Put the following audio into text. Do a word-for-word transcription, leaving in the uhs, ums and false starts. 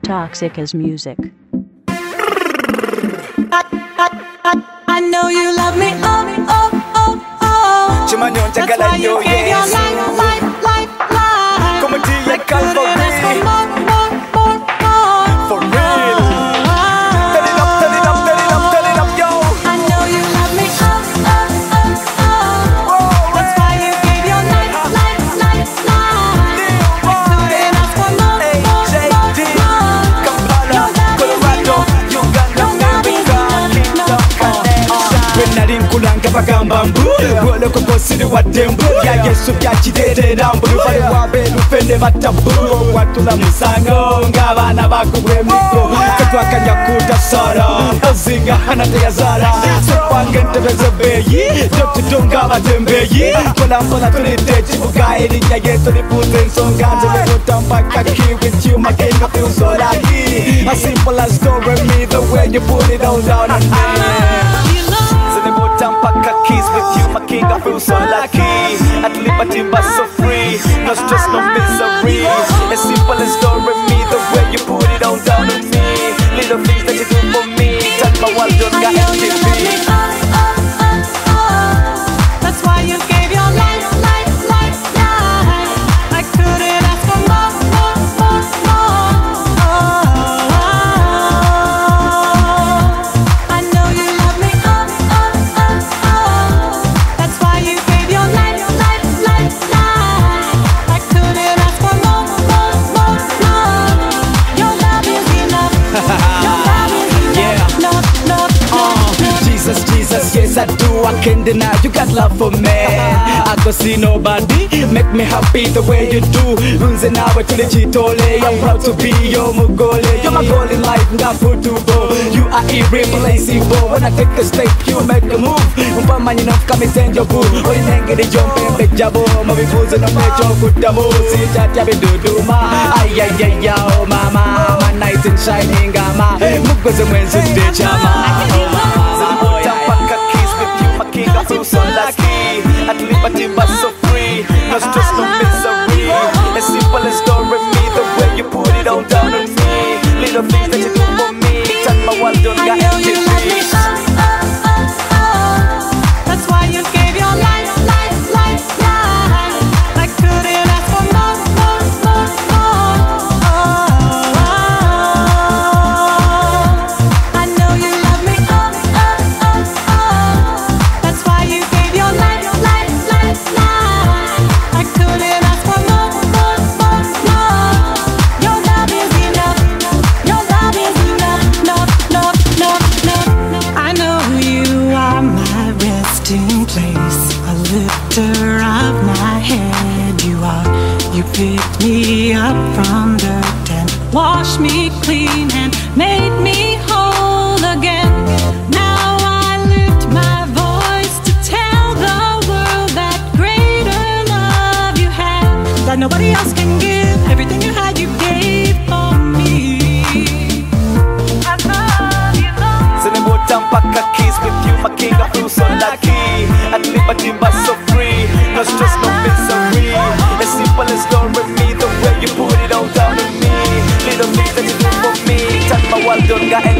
Toxykouz music. I, I, I, I know you love me, oh, oh, oh, oh. That's why you gave your life, life, life, life. Come and do like for more, more, more, more. For real. Turn it up, turn it up, turn it up, turn it up, yo. I know you love me, oh, oh, oh, oh. That's why you gave your life, life, life, life. Couldn't ask for more, more, more, more. Kampala, Colorado, Uganda, America, Kingdom, Connection. When I didn't cool and Gabagamba, Wolo Kosiri Watembu, Yagesu Yakide, Dambu, Wabe, Lufende Matabu, Watula Musango, Gavana Baku, Katwaka Yakuta Sara, Ozinga Hanate Yazara, Sapangan Tebezabe, Doctor Dongava Tembe, Colambona to the Dutch, Bukai, Yaget to the Putin, Songas, Tampaki with you, my king, I feel so lucky. As simple as story me, the way you put it all down on me. Toxykouz with you, my king, I feel so lucky. At liberty but so free, no stress, no misery. As simple as story me, the way you put it all down on me. Little things that you do for me, turn my world on got M T V. That's why you gave your life, life, life, life. I couldn't ask for more, more, more, more. I know you love me, oh, oh, oh, oh. That's why you gave your life, life, life, life. I couldn't ask for more, more, more, more. Your love is enough. Your love is enough. No, no, no, no. Jesus, Jesus, yes I do, I can't deny you got love for me. I go see nobody, make me happy the way you do. Runze nawe tuli chitole, I'm proud to be your mugole. You're my goal in life, not for to go. You are irreplaceable, when I take a step, you make a move. Umpama you know come and your boo. Oy nenge di jump and pick jabo, mabifuzo no mecho kutamo. Si chat be duduma, ay ay ay ay mama, my night and shining gama. Mugoze mwenzi chama. King, I feel so lucky. At liberty but so free, no stress, no misery. As simple as story me, the way you put it all down on me. Little things that you do for me, turn my world on got M T V. That's why you gave your life, life, life, life. I couldn't ask for more, more, more, more. I know you love me, oh, oh, oh, oh. That's why you gave your life, life, life, life. I couldn't ask for more, more, more, more. Your love is enough. Your love is enough. No, no, no, no, no. I know you are my resting place, a lifter of my head. You are. You picked me up from dirt and washed me clean and made me whole again. Now I lift my voice to tell the world that greater love you have, that nobody else can give. Everything you had, you gave for me. I love you, Lord. Toxykouz with you, my king, I feel so lucky. At liberty but so free, no stress, no misery. As simple as story me, the way you put it all down on me. Little things that you do for me, turn my world on got